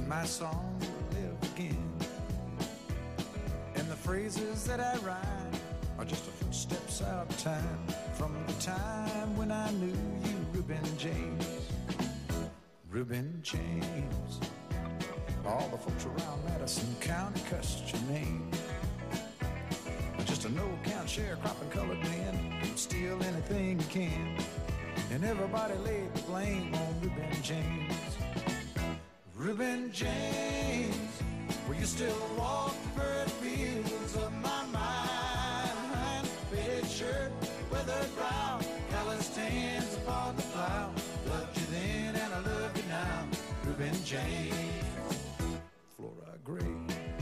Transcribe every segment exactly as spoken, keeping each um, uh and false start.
my song will live again. And the phrases that I write are just a footsteps out of time, from the time when I knew you, Reuben James. Reuben James. All the folks around Madison County cussed your name. Just a no-account sharecropping colored man who'd steal anything he can. And everybody laid the blame on Reuben James. Reuben James, will you still walk the furrowed fields of my mind? Faded shirt, weathered brow, calloused hands upon the plow. Loved you then and I love you now, Reuben James. Flora Gray.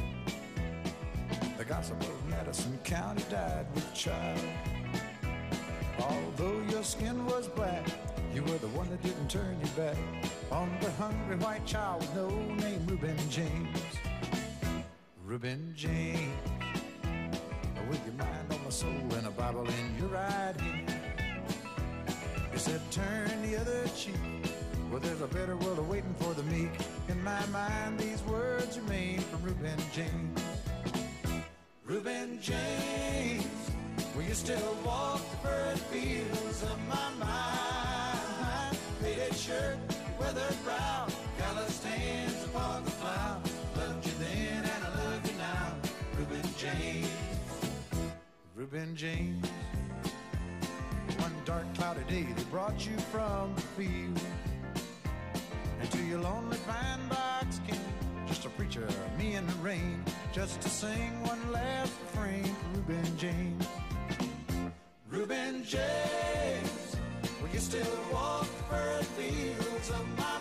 The gossip of Madison County died with child. Although your skin was black, you were the one that didn't turn your back on the hungry white child with no name, Reuben James. Reuben James. With your mind on my soul and a Bible in your right hand, you said turn the other cheek, well there's a better world awaiting for the meek. In my mind these words remain from Reuben James. Reuben James, will you still walk the furrowed fields of my mind? Faded shirt, weathered brow, calloused hands upon the plow. Loved you then and I love you now, Reuben James. Reuben James. One dark cloudy day they brought you from the field, and to your lonely pine box came just a preacher, me in the rain, just to sing one last refrain for Reuben James. Reuben James, will you still walk the furrowed fields of my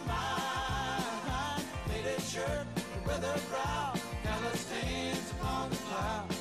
mind? Faded shirt, weathered brow, calloused hands upon the plow.